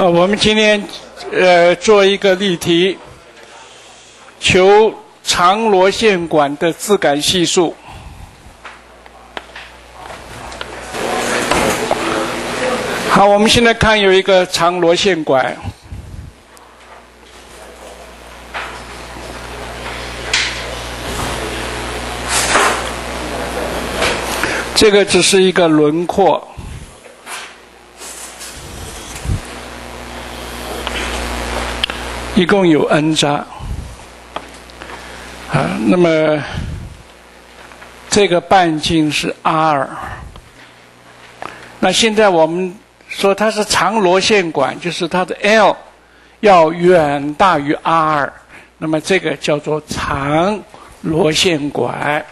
好，我们今天做一个例题，求长螺线管的自感系数。好，我们现在看有一个长螺线管，这个只是一个轮廓。一共有 n 匝，那么这个半径是 r。那现在我们说它是长螺线管，就是它的 L 要远大于 r， 那么这个叫做长螺线管。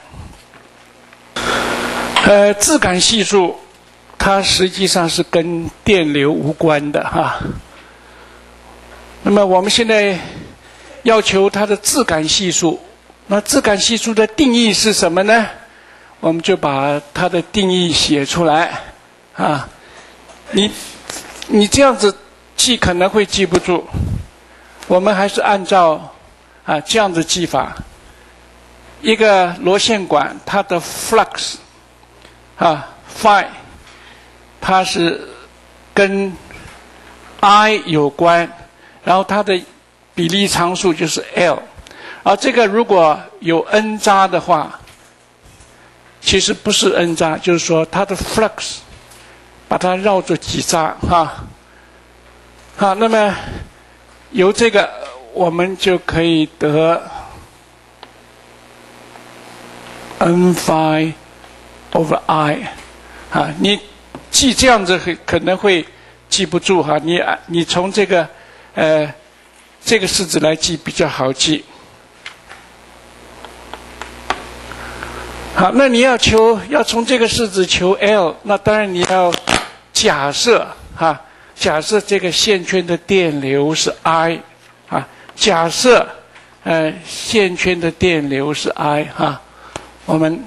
自感系数它实际上是跟电流无关的哈。那么我们现在要求它的自感系数，那自感系数的定义是什么呢？我们就把它的定义写出来啊。你这样子记可能会记不住，我们还是按照这样子记法。一个螺线管它的 flux phi 它是跟 I 有关，然后它的比例常数就是 L， 而这个如果有 n 匝的话，其实不是 n 匝，就是说它的 flux 把它绕着几匝好，那么由这个我们就可以得 n phi over I 你记这样子可能会记不住你从这个这个式子来记比较好记。好，那你要从这个式子求 L， 那当然你要假设假设这个线圈的电流是 I 假设线圈的电流是 I 我们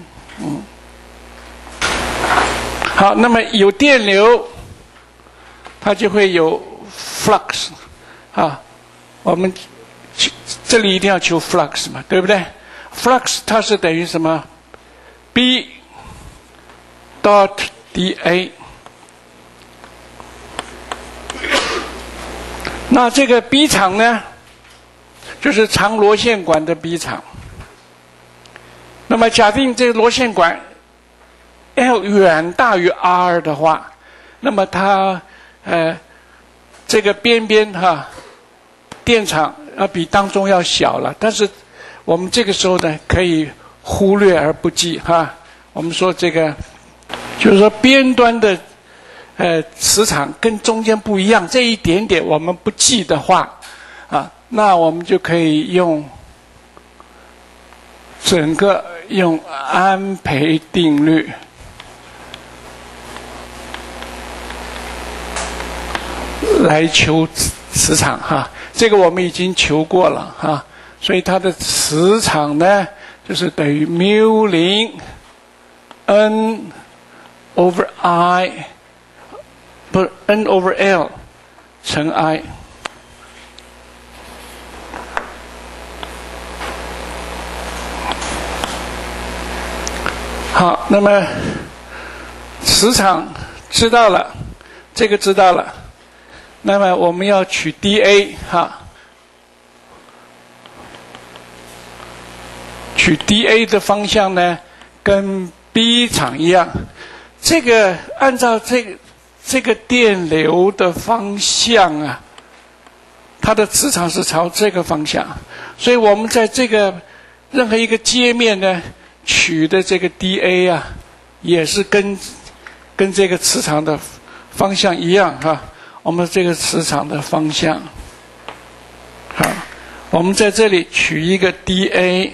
好，那么有电流，它就会有 flux 我们这里一定要求 flux 嘛，对不对 ？flux 它是等于什么 ？b dot dA。那这个 B 场呢，就是长螺线管的 B 场。那么假定这个螺线管 L 远大于 R 的话，那么它这个边电场比当中要小了，但是我们这个时候呢可以忽略而不计我们说这个就是说边端的磁场跟中间不一样，这一点点我们不记的话那我们就可以用整个用安培定律来求磁场这个我们已经求过了所以它的磁场呢就是等于μ0 n over I 不是 n over L 乘 I。好，那么磁场知道了，这个知道了，那么我们要取 dA 取 dA 的方向呢跟 B 场一样，这个按照这个电流的方向它的磁场是朝这个方向，所以我们在这个任何一个接面呢取的这个 dA 也是跟这个磁场的方向一样我们这个磁场的方向我们在这里取一个 dA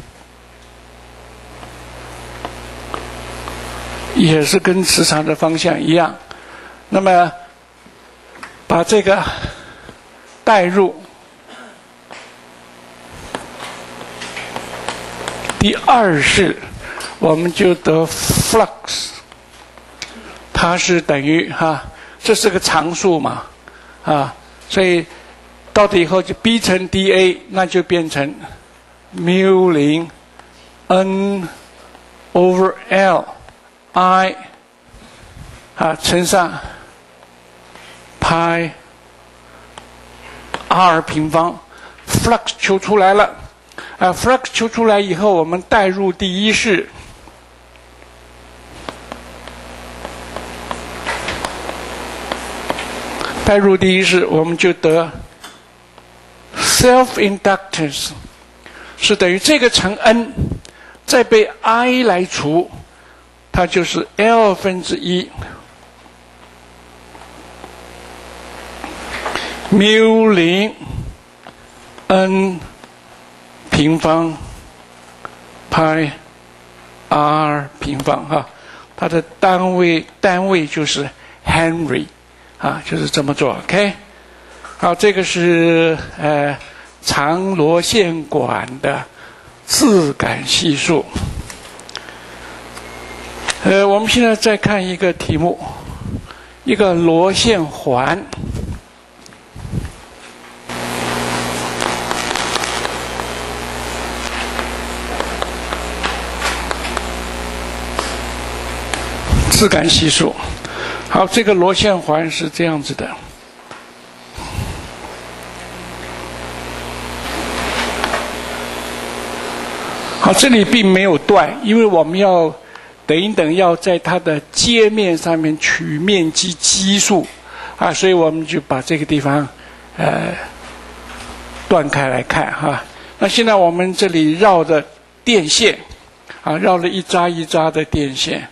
也是跟磁场的方向一样，那么把这个代入第二式，我们就得 flux 它是等于这是个常数嘛所以到底以后就 B 乘 dA， 那就变成 μ0 n over L I 乘上派 r 平方 ，flux 求出来了。flux 求出来以后，我们代入第一式。代入第一式，我们就得 self-inductance 是等于这个乘 n， 再被 I 来除，它就是 L 分之一 μ0 n 平方派 r 平方哈，它的单位就是 Henry。就是这么做 ，OK。好，这个是长螺线管的自感系数。我们现在再看一个题目，一个螺线环。自感系数。好，这个螺线环是这样子的。好，这里并没有断，因为我们要等一等，要在它的接面上面取面积基数所以我们就把这个地方断开来看哈。那现在我们这里绕的电线绕了一扎一扎的电线。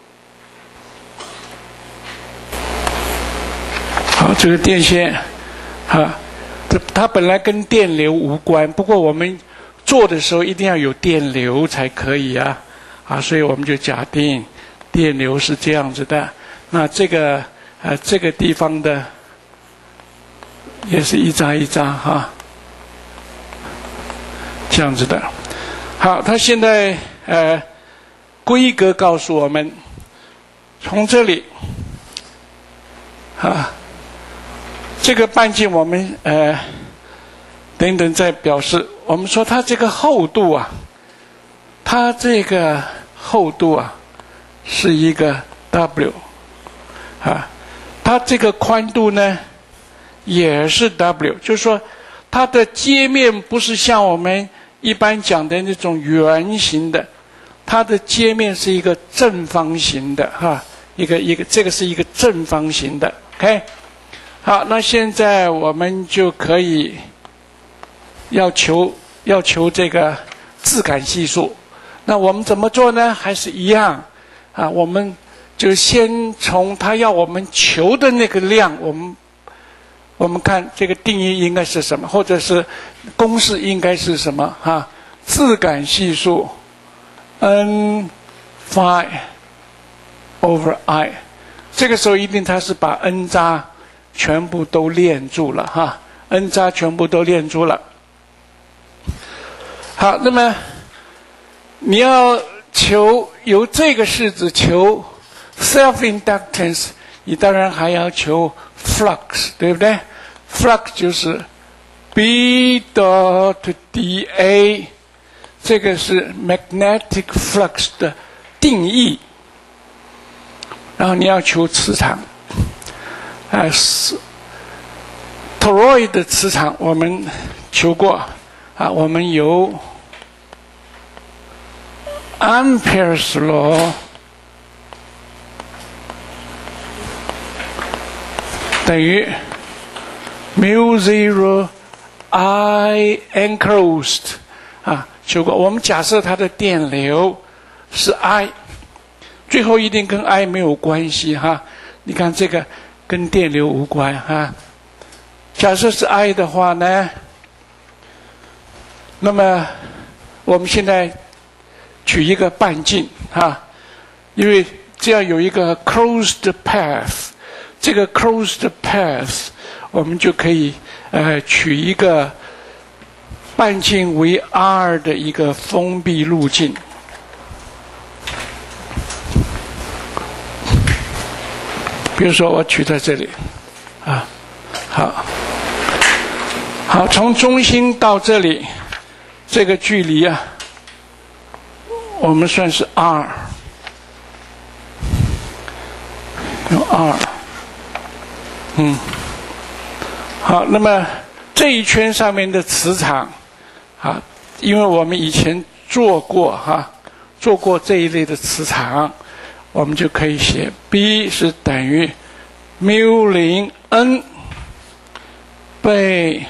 好，这个电线它本来跟电流无关，不过我们做的时候一定要有电流才可以所以我们就假定电流是这样子的。那这个这个地方的也是一扎一扎这样子的。好，它现在规格告诉我们，从这里这个半径我们等等再表示。我们说它这个厚度它这个厚度是一个 W 它这个宽度呢也是 W， 就是说它的接面不是像我们一般讲的那种圆形的，它的接面是一个正方形的这个是一个正方形的 OK。好，那现在我们就可以要求这个自感系数。那我们怎么做呢？还是一样我们就先从它要我们求的那个量，我们看这个定义应该是什么，或者是公式应该是什么自感系数 n phi over I， 这个时候一定它是把 n 扎全部都链住了n 扎全部都链住了。好，那么你要求由这个式子求 self-inductance， 你当然还要求 flux， 对不对？ flux 就是 B dot dA， 这个是 magnetic flux 的定义。然后你要求磁场toroid 的磁场我们求过我们由 Ampere's law 等于 μ0 I enclosed 求过。我们假设它的电流是 I， 最后一定跟 I 没有关系你看这个跟电流无关假设是 I 的话呢，那么我们现在取一个半径因为这样有一个 closed path， 这个 closed path 我们就可以取一个半径为 r 的一个封闭路径。比如说我取在这里好。 好，从中心到这里，这个距离啊，我们算是 r， 用 r， 好，那么这一圈上面的磁场，啊，因为我们以前做过做过这一类的磁场，我们就可以写 B 是等于 μ0 n 被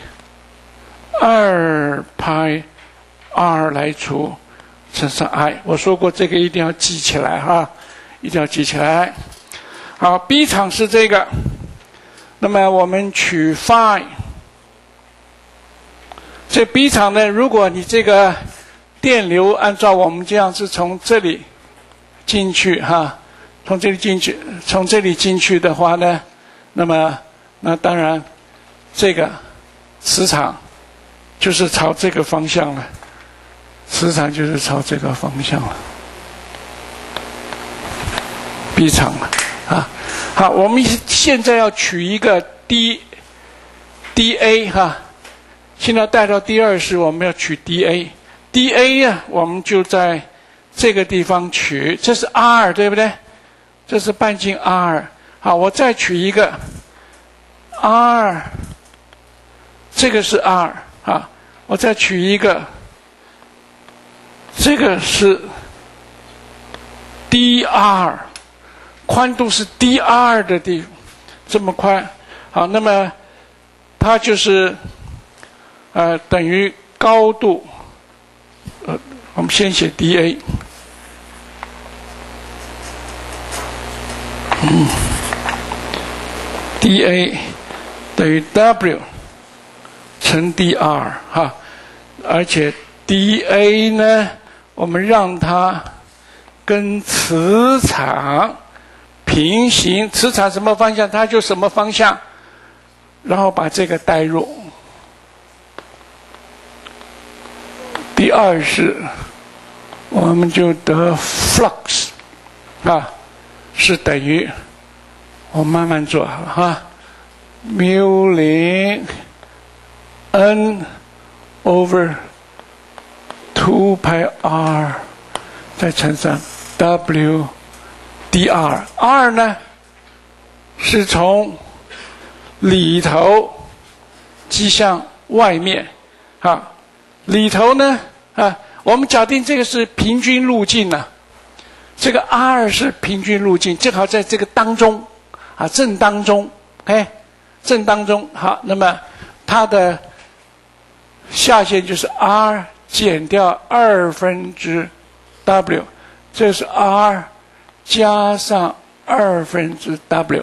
2派 r 来除乘上 i。我说过这个一定要记起来一定要记起来。好 ，B 场是这个，那么我们取 phi。这 B 场呢，如果你这个电流按照我们这样是从这里进去从这里进去的话呢，那当然这个磁场就是朝这个方向了，磁场就是朝这个方向了 ，B 场了好，我们现在要取一个 dA 现在带到第二式，我们要取 dA 呀，我们就在这个地方取，这是 r 对不对？这是半径 r。好，我再取一个 r， 这个是 r 我再取一个，这个是 dr， 宽度是 dr 的地方，这么宽。好，那么它就是等于高度，我们先写 dA， dA 等于 W 乘 dr 而且 dA 呢，我们让它跟磁场平行，磁场什么方向它就什么方向，然后把这个代入。第二式，我们就得 flux 是等于，我慢慢做好了μ0 n over 2 pi r 再乘上 W dr， r 呢是从里头击向外面里头呢我们假定这个是平均路径这个 r 是平均路径，正好在这个当中正当中正当中。好，那么它的下限就是 r 减掉2/w， 这是 r 加上2/w。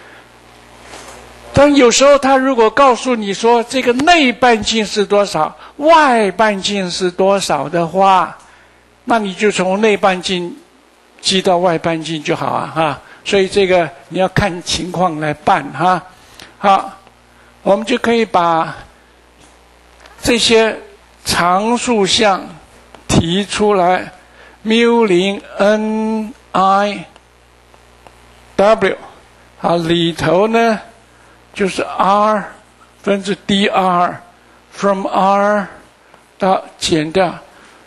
但有时候他如果告诉你说这个内半径是多少，外半径是多少的话，那你就从内半径记到外半径就好所以这个你要看情况来办好，我们就可以把这些常数项提出来， μ0 n I W 里头呢就是 r 分之 dr from r 到减掉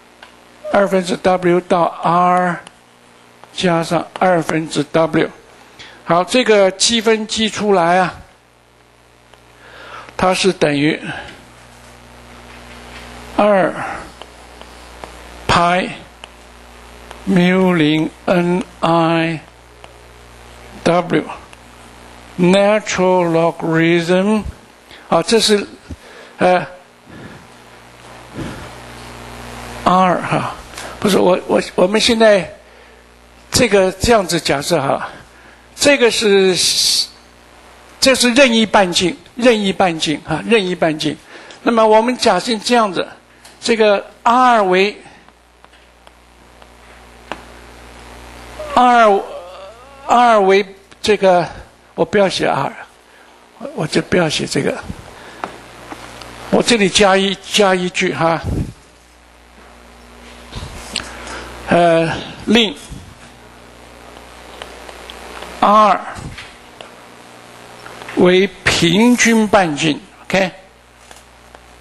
2/w 到 r 加上2/w。好，这个积分积出来它是等于2 派 μ0 n I W natural logarithm 这是r 不是我们现在这个这样子假设这是任意半径任意半径。那么我们假设这样子，这个 r 为这个，我不要写 r， 我就不要写这个，我这里加一句令 r 为平均半径 ，OK，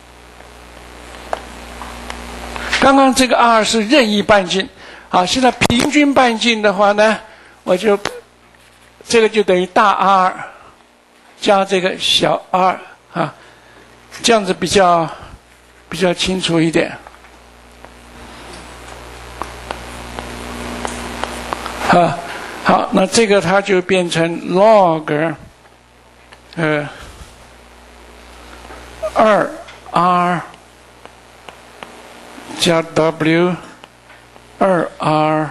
刚刚这个 r 是任意半径，啊，现在平均半径的话呢，我就这个就等于大 R 加这个小 r 啊，这样子比较清楚一点。啊，好，那这个它就变成 log 2r 加 w 2r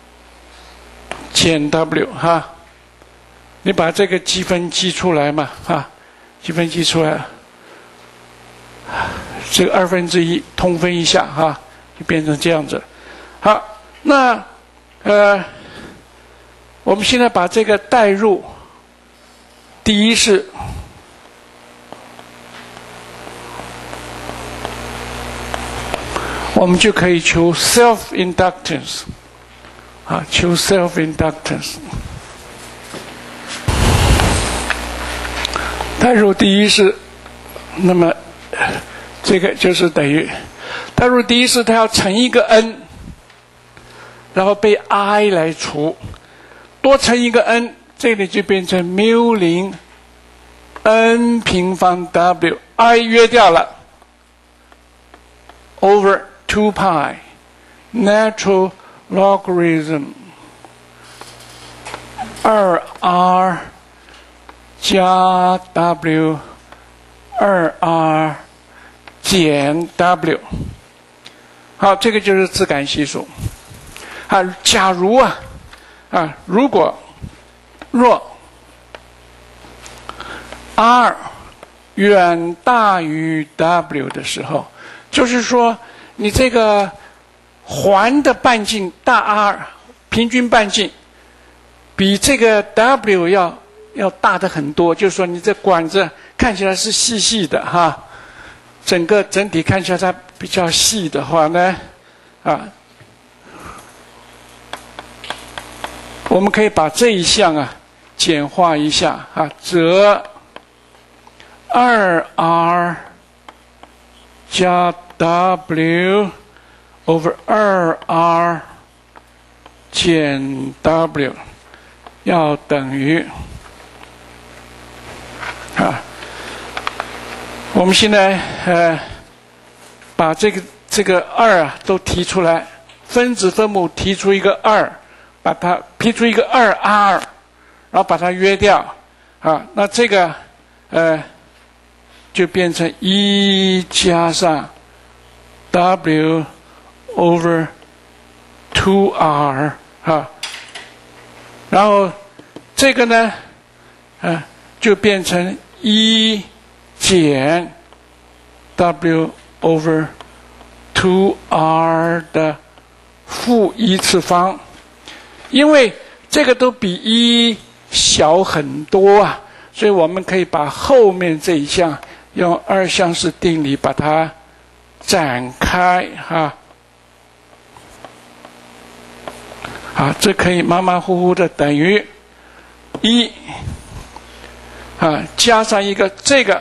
减 w 哈，你把这个积分积出来嘛，哈，积分积出来，这个1/2通分一下哈，就变成这样子。好，那我们现在把这个代入，第一是我们就可以求 self-inductance 啊，求 self-inductance。代入第一是，那么这个就是等于代入第一是它要乘一个 n， 然后被 I 来除。多乘一个 n， 这里就变成 μ0 n 平方 w， I 约掉了 over 2 pi natural logarithm 2r 加 w 2r 减 w。好，这个就是自感系数。啊，假如如果若 r 远大于 w 的时候，就是说你这个环的半径大 R 平均半径比这个 w 要大的很多，就是说你这管子看起来是细细的哈，整体看起来它比较细的话呢，我们可以把这一项简化一下则 2r 加 w over 2r 减 w 要等于我们现在把这个2都提出来，分子分母提出一个2，把它批出一个 2r， 然后把它约掉那这个就变成1加上 w over 2r 然后这个呢就变成1减 w over 2r 的负1次方，因为这个都比1小很多所以我们可以把后面这一项用二项式定理把它展开这可以马马虎虎的等于1加上一个这个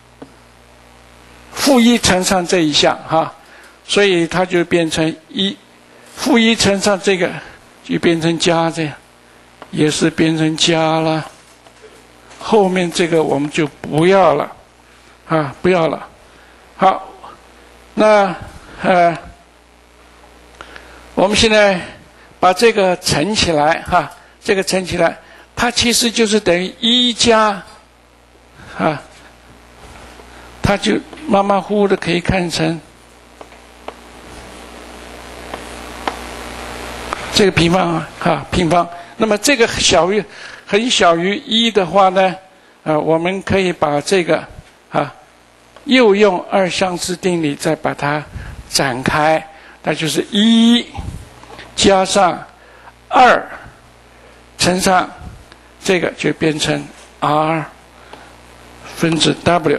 负1乘上这一项所以它就变成负1乘上这个就变成加，这样也是变成加了。后面这个我们就不要了不要了。好，那我们现在把这个乘起来这个乘起来，它其实就是等于1加它就马马虎虎的可以看成这个平方平方。那么这个很小于1的话呢我们可以把这个又用二项式定理再把它展开，那就是1加上2乘上这个就变成 r 分之 w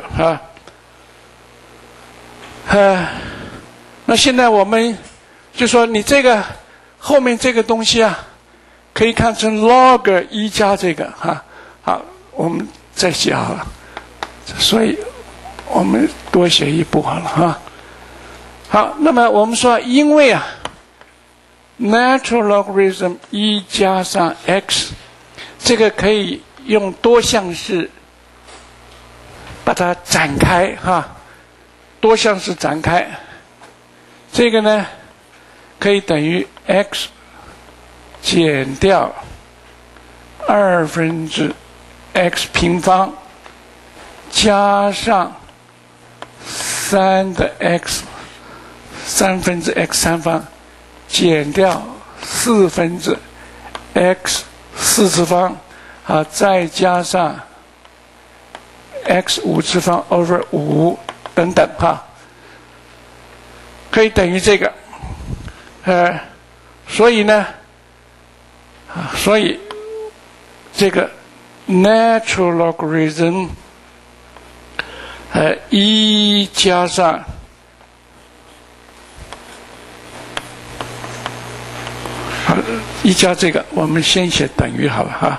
那现在我们就说你这个后面这个东西可以看成 log 1加这个好，我们再写好了，所以我们多写一步好了好，那么我们说，因为啊 ，natural logarithm 1加上 x， 这个可以用多项式把它展开哈，多项式展开，这个呢可以等于 x 减掉2/x 平方加上3x 3/x 方减掉4/x 4次方啊，再加上 x 5次方 over 5等等哈，可以等于这个，所以呢，所以这个 natural logarithm 1加上1加这个，我们先写等于好了哈，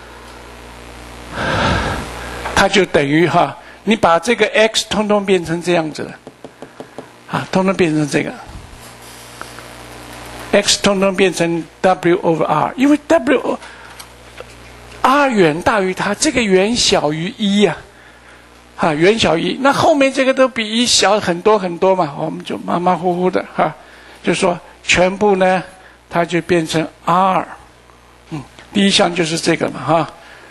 它就等于哈，你把这个 x 通通变成这样子了，啊，通通变成这个 x 通通变成 w over r， 因为 r 远大于它，这个远小于1呀，啊，远小于1，那后面这个都比1小很多很多嘛，我们就马马虎虎的哈，就说全部呢，它就变成 r， 第一项就是这个嘛哈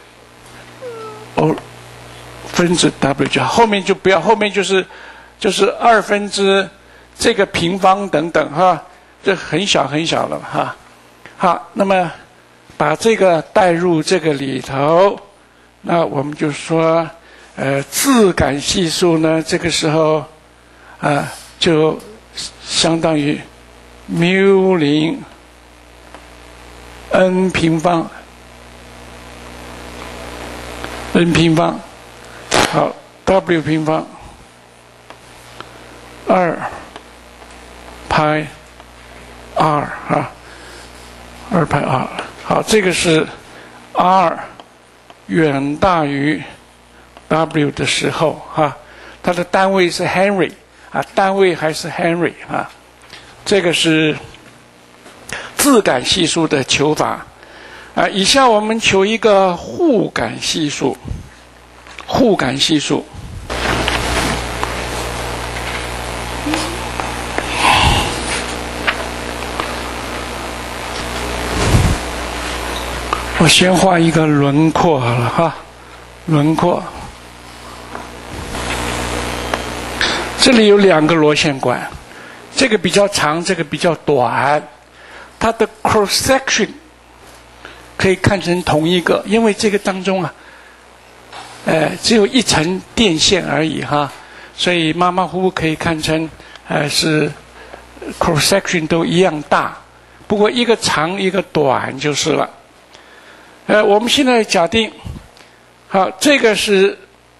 ，o 分之 w 就好，后面就不要，后面就是2分之这个平方等等哈，这很小很小了哈。好，那么把这个带入这个里头，那我们就说，自感系数呢，这个时候就相当于μ0 n 平方 n 平方，好 w 平方2派 r 啊，2派 r， 好，这个是 r 远大于 w 的时候哈，它的单位是 Henry 啊，单位还是 Henry 啊，这个是自感系数的求法啊。以下我们求一个互感系数，互感系数。我先画一个轮廓好了哈，轮廓。这里有2个螺旋管，这个比较长，这个比较短。它的 cross section 可以看成同一个，因为这个当中啊，只有一层电线而已哈，所以马马虎虎可以看成是 cross section 都一样大，不过一个长一个短就是了。我们现在假定，好，这个是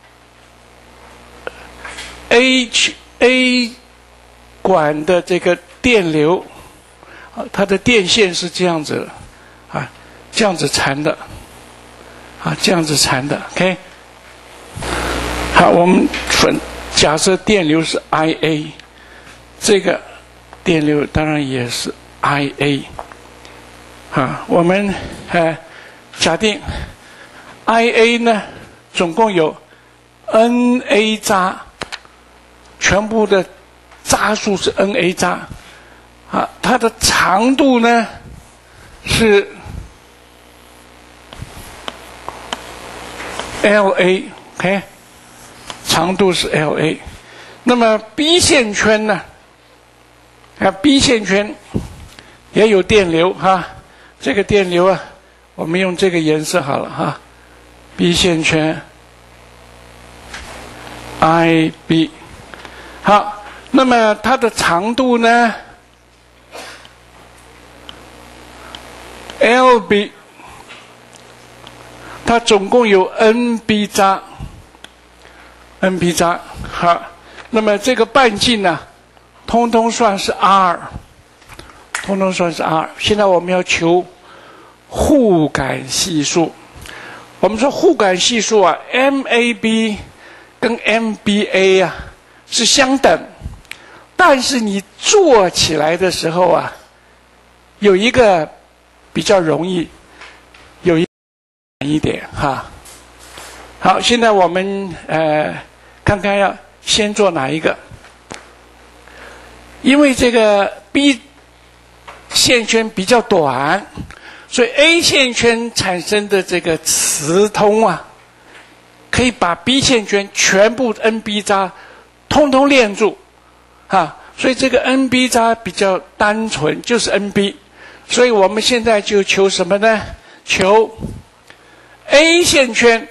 A 管的这个电流，它的电线是这样子啊，这样子缠的，啊，这样子缠的 ，OK。好，我们假设电流是 IA， 这个电流当然也是 IA， 啊，我们假定 IA 呢，总共有 NA 渣，全部的渣数是 NA 渣，啊，它的长度呢是 LA，OK， 长度是 LA。那么 B 线圈呢？B 线圈也有电流哈，这个电流啊。我们用这个颜色好了哈 ，B 线圈 ，IB， 好，那么它的长度呢 ，LB， 它总共有 NB 渣 ，NB 渣，好，那么这个半径呢，通通算是 R， 通通算是 R。现在我们要求互感系数，我们说互感系数啊 ，MAB 跟 MBA 啊是相等， 但是你做起来的时候啊，有一个比较容易，有一点哈。好，现在我们看看要先做哪一个，因为这个 B 线圈比较短，所以 A 线圈产生的这个磁通啊，可以把 B 线圈全部 NB 渣通通链住啊，所以这个 NB 渣比较单纯，就是 NB， 所以我们现在就求什么呢？求 A 线圈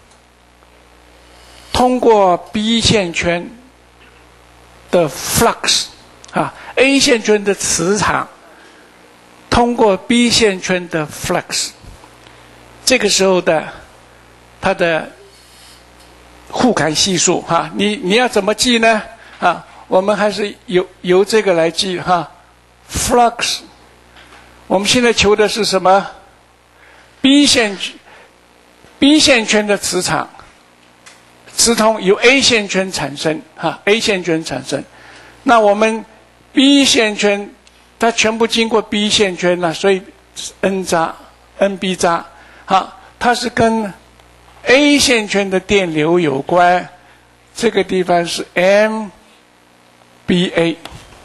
通过 B 线圈的 flux 啊 ，A 线圈的磁场通过 B 线圈的 flux， 这个时候的它的互感系数哈，你要怎么记呢？啊，我们还是由这个来记哈 ，flux。我们现在求的是什么 ？B 线圈的磁场。磁通由 A 线圈产生哈 ，A 线圈产生。那我们 B 线圈它全部经过 B 线圈了，所以 N 渣 NB 渣，好，它是跟 A 线圈的电流有关。这个地方是 MBA。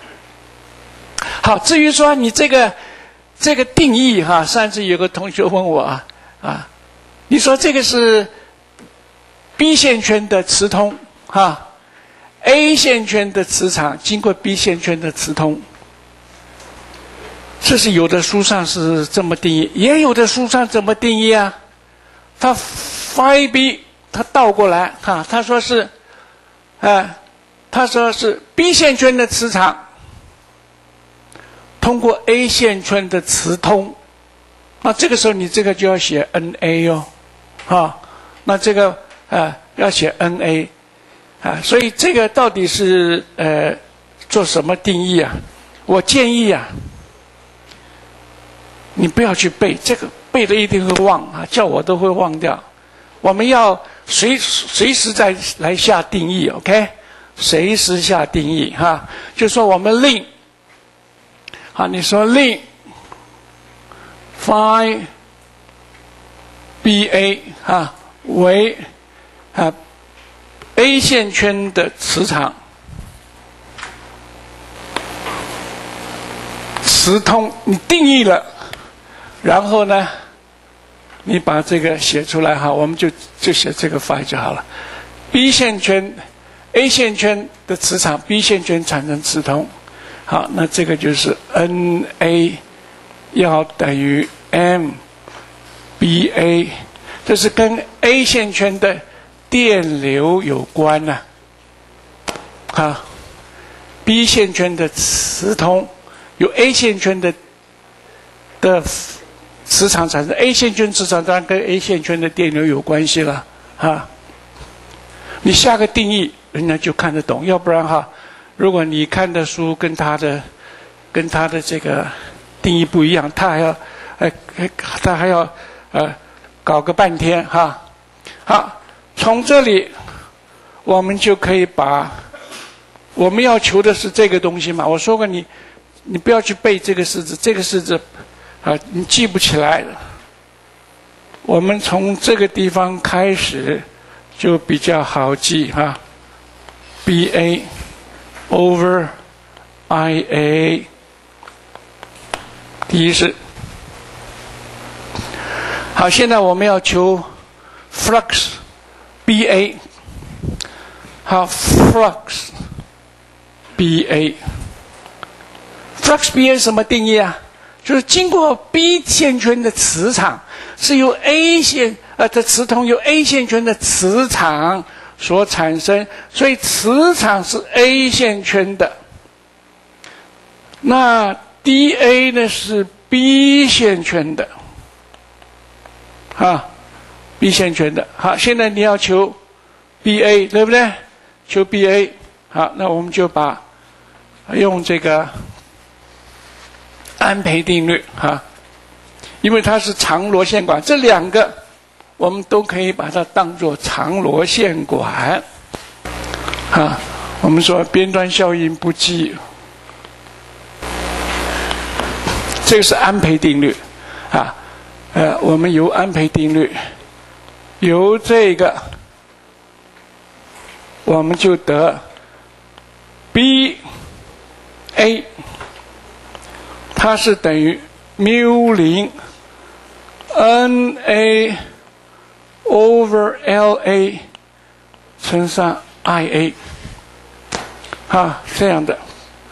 好，至于说你这个定义哈，上次有个同学问我啊，你说这个是 B 线圈的磁通哈 ，A 线圈的磁场经过 B 线圈的磁通，这是有的书上是这么定义，也有的书上怎么定义啊？他 phi B 他倒过来哈，他说是，他说是 B 线圈的磁场通过 A 线圈的磁通，那这个时候你这个就要写 NA 哦，啊，那这个。要写 NA 啊，所以这个到底是做什么定义啊？我建议啊，你不要去背，这个背了一定会忘啊，叫我都会忘掉。我们要随时再来下定义 ，OK？ 随时下定义哈，就说我们令，好，你说令 phi BA 啊为A 线圈的磁场磁通，你定义了，然后呢，你把这个写出来哈，我们就写这个 phi 就好了。B 线圈 A 线圈的磁场 B 线圈产生磁通，好，那这个就是 NA 要等于 MBA， 这是跟 A 线圈的电流有关呐，啊 ，B 线圈的磁通由 A 线圈的磁场产生 ，A 线圈磁场当然跟 A 线圈的电流有关系了啊。你下个定义，人家就看得懂，要不然哈，如果你看的书跟他的这个定义不一样，他还要搞个半天哈。好。从这里，我们就可以把我们要求的是这个东西嘛。我说过你不要去背这个式子，这个式子你记不起来。我们从这个地方开始就比较好记哈。BA over IA， 第一式。好，现在我们要求 flux。BA， 好 ，flux BA，flux BA 什么定义啊？就是经过 B 线圈的磁场是由 A 线的磁通由 A 线圈的磁场所产生，所以磁场是 A 线圈的。那 DA 呢是 B 线圈的，啊。B 线圈的，好，现在你要求 BA 对不对？求 BA， 好，那我们就用这个安培定律哈，因为它是长螺线管，这两个我们都可以把它当作长螺线管啊。 我们说边端效应不计，这个是安培定律啊。我们由安培定律，由这个我们就得 B A， 它是等于μ零 N A over L A 乘上 I A， 啊，这样的。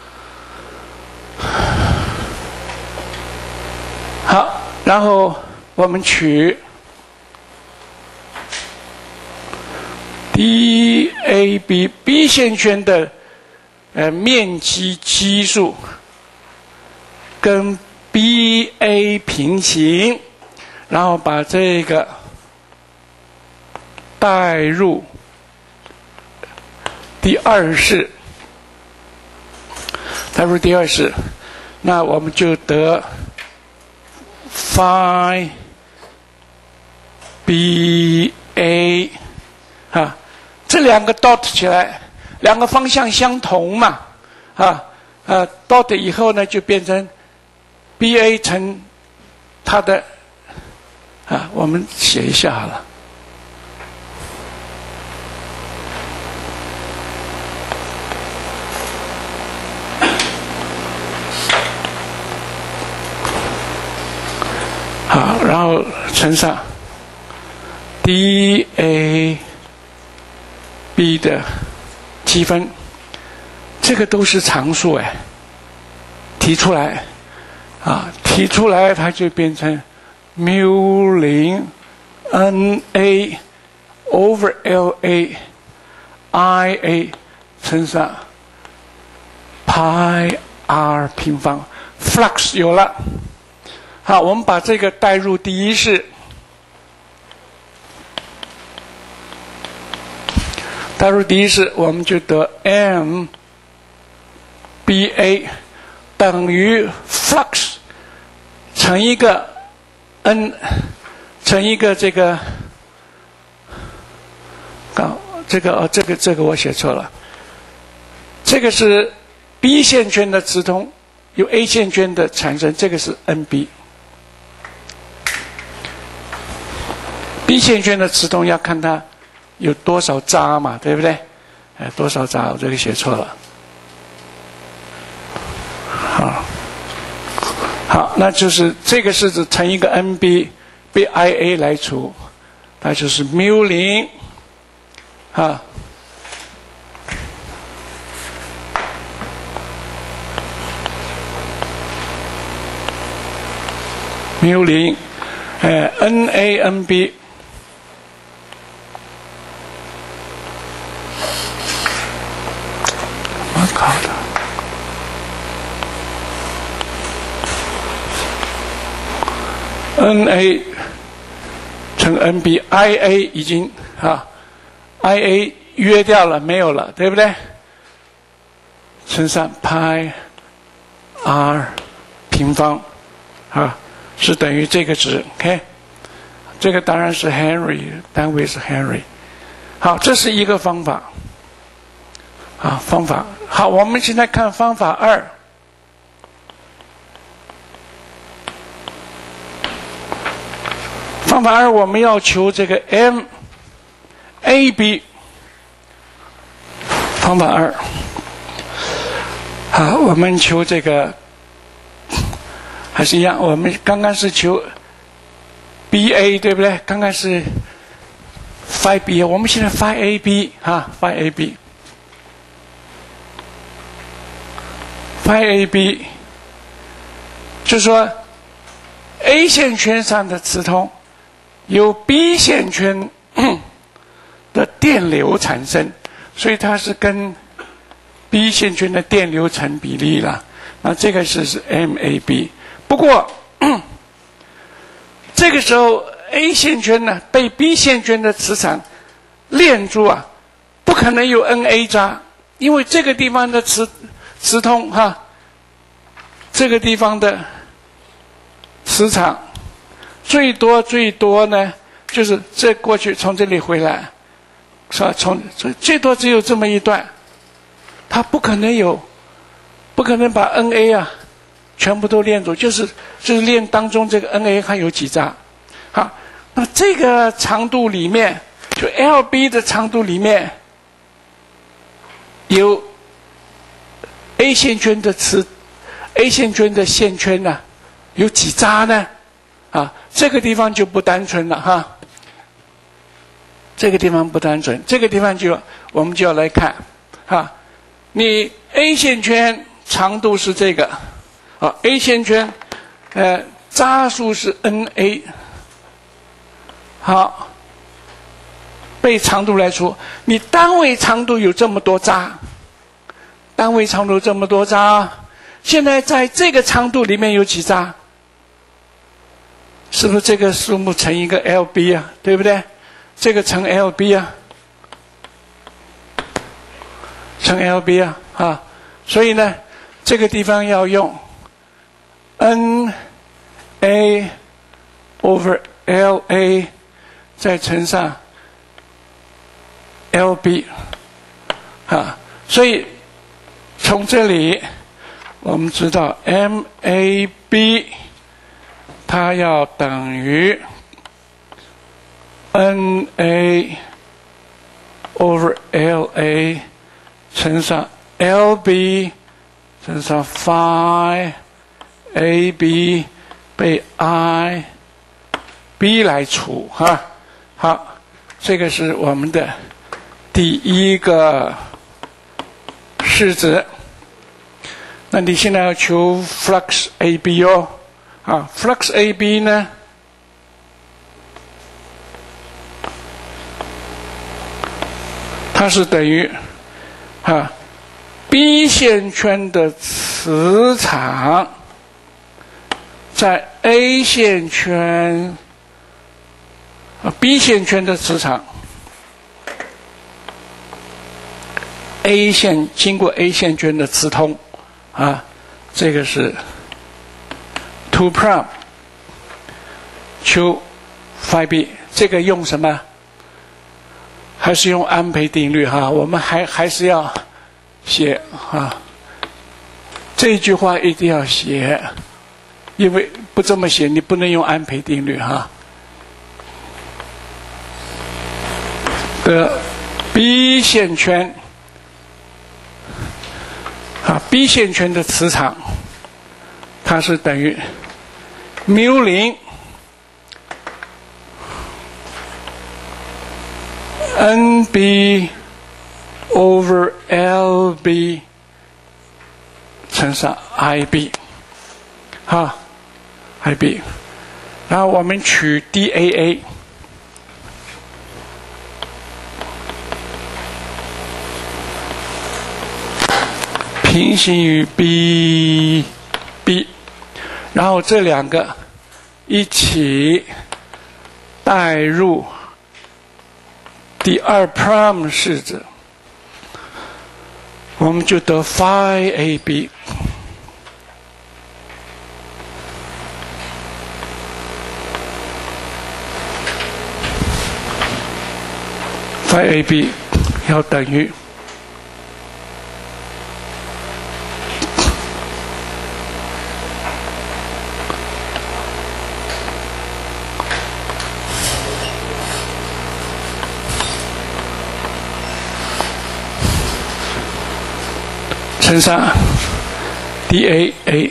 好，然后我们取 DAB B 线圈的面积基数跟 BA 平行，然后把这个带入第二式，那我们就得 phi BA 啊，这两个 dot 起来，两个方向相同嘛，dot 以后呢就变成 BA 乘它的我们写一下好了。好，然后乘上 DAB 的积分，这个都是常数哎，提出来它就变成μ零 NA over LA IA 乘上 pi r 平方 ，flux 有了。好，我们把这个带入第一式，我们就得 MBA 等于 flux 乘一个 n 乘一个这个这个我写错了，这个是 B 线圈的磁通由 A 线圈的产生，这个是 NB。B 线圈的磁通要看它有多少渣嘛，对不对？多少渣，我这个写错了。好，那就是这个式子乘一个 NB 被 IA 来除，那就是μ零μ零NANB。好的 ，NA 乘 NB，IA 已经IA 约掉了，没有了，对不对？乘上 pi r 平方是等于这个值 ，OK？ 这个当然是 Henry， 单位是 Henry。好，这是一个方法。方法好，我们现在看方法二。方法二，我们要求这个 MAB。方法二，好，我们求这个还是一样，我们刚刚是求 BA 对不对？刚刚是 phi BA， 我们现在 phi AB phi AB。就是说 A 线圈上的磁通由 B 线圈的电流产生，所以它是跟 B 线圈的电流成比例了。那这个是 MAB。不过这个时候 A 线圈呢被 B 线圈的磁场链住不可能有 NA 渣，因为这个地方的磁通这个地方的磁场最多呢，就是这过去从这里回来，是吧？最多只有这么一段， 它不可能把 NA 啊全部都练住，就是练当中这个 NA 看有几匝。好，那这个长度里面，就 LB 的长度里面有 A 线圈的A 线圈的线圈呢、有几匝呢？啊，这个地方就不单纯了哈。这个地方不单纯，这个地方我们就要来看啊，你 A 线圈长度是这个，啊 A 线圈，匝数是 NA， 好，被长度来除，你单位长度有这么多匝，单位长度这么多匝，现在在这个长度里面有几匝？是不是这个数目乘一个 LB 啊？对不对？这个乘 LB 啊，乘 LB 啊，啊，所以呢，这个地方要用 NA over LA 再乘上 LB 啊，所以从这里我们知道 MAB 它要等于 NA over LA 乘上 LB 乘上 phi AB 被 IB 来除哈。好，这个是我们的第一个式子。那你现在要求 flux AB 哦，啊 ，flux AB 呢？它是等于啊 B 线圈的磁场在 A 线圈B 线圈的磁场 A 线经过 A 线圈的磁通啊，这个是 2' 求 phi b， 这个用什么？还是用安培定律哈，我们还是要写啊，这句话一定要写，因为不这么写你不能用安培定律哈。的 B 线圈啊 ，B 线圈的磁场，它是等于μ0 NB over LB 乘上 IB， 好 ，IB， 然后我们取 DAA， 平行于 B， 然后这两个一起带入第2' 式子，我们就得 phi AB。phi AB 要等于乘上 DAA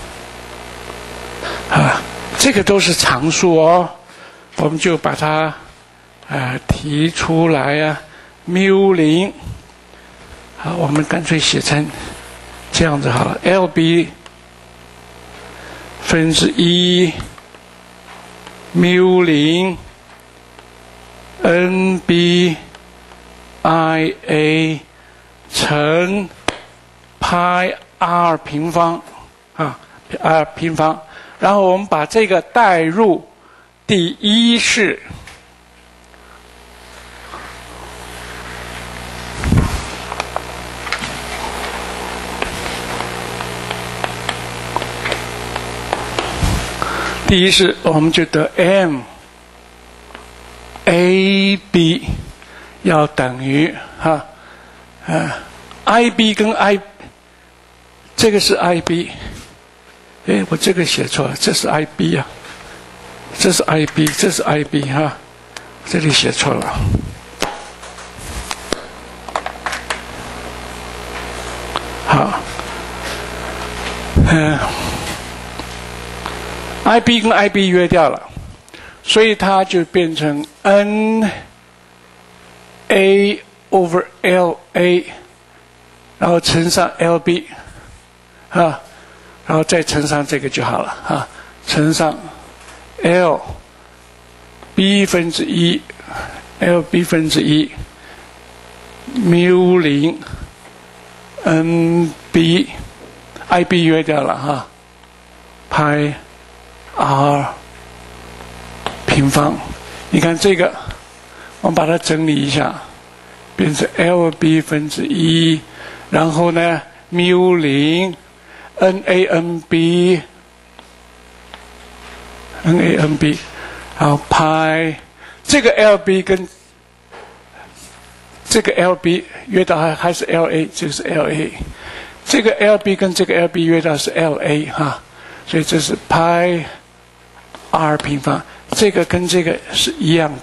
啊，这个都是常数哦，我们就把它提出来啊，μ0，好，我们干脆写成这样子好了 ，LB 分之1 μ0 NB IA 乘派 r 平方啊 ，r 平方，然后我们把这个带入第一式，第一式我们就得 m AB 要等于 ，IB 跟 这个是 IB， 哎，我这个写错了，这是 IB 啊，这是 IB， 这是 IB 哈，这里写错了。好，IB 跟 IB 约掉了，所以它就变成 NA over LA， 然后乘上 LB， 啊，然后再乘上这个就好了啊，乘上 LB 分之一 ，LB 分之一 ，mu 0 NB IB 约掉了哈，派 R 平方。你看这个，我们把它整理一下，变成 LB 分之一，然后呢 mu 0 NANB， 然后派这个 LB 跟这个 LB 约到还是 LA， 这是 LA， 这个 LB 跟这个 LB 约到是 LA 哈，所以这是派 R 平方，这个跟这个是一样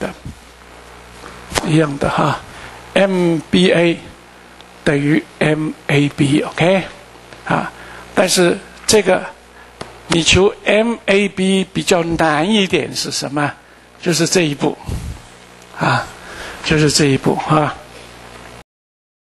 的哈 ，MBA 等于 MAB，OK， 啊，但是这个你求 MAB 比较难一点是什么？就是这一步，啊，就是这一步啊。